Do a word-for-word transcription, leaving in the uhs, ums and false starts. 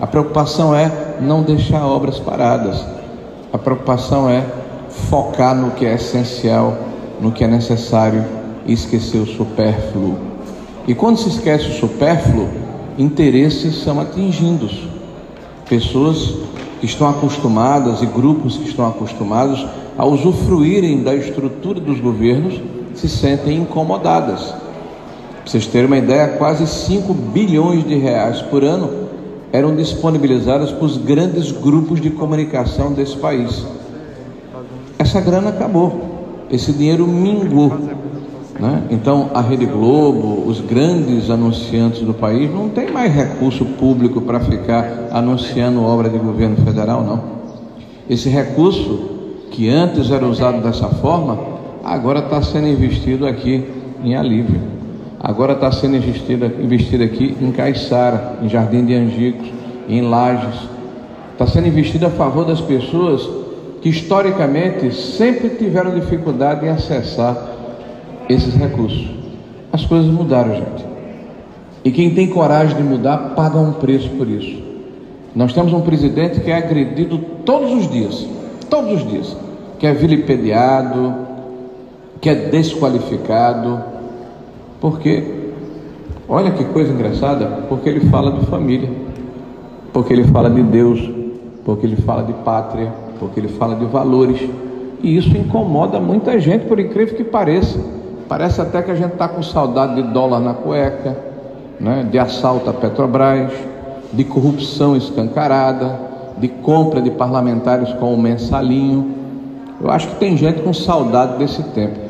preocupação é não deixar obras paradas. A preocupação é focar no que é essencial, no que é necessário e esquecer o supérfluo. E quando se esquece o supérfluo, interesses são atingidos. Pessoas que estão acostumadas e grupos que estão acostumados a usufruírem da estrutura dos governos se sentem incomodadas. Para vocês terem uma ideia, quase cinco bilhões de reais por ano eram disponibilizados para os grandes grupos de comunicação desse país. Essa grana acabou, esse dinheiro mingou, né? Então a Rede Globo, os grandes anunciantes do país não tem mais recurso público para ficar anunciando obra de governo federal, não. Esse recurso que antes era usado dessa forma, agora está sendo investido aqui em Alívio, agora está sendo investido, investido aqui em Caiçara, em Jardim de Angicos, em Lages. Está sendo investido a favor das pessoas que historicamente sempre tiveram dificuldade em acessar esses recursos. As coisas mudaram, gente. E quem tem coragem de mudar paga um preço por isso. Nós temos um presidente que é agredido todos os dias, todos os dias, que é vilipendiado, que é desqualificado. Por quê? Olha que coisa engraçada, porque ele fala de família, porque ele fala de Deus, porque ele fala de pátria, porque ele fala de valores. E isso incomoda muita gente, por incrível que pareça. Parece até que a gente está com saudade de dólar na cueca, né? De assalto à Petrobras, de corrupção escancarada, de compra de parlamentares com o mensalinho. Eu acho que tem gente com saudade desse tempo.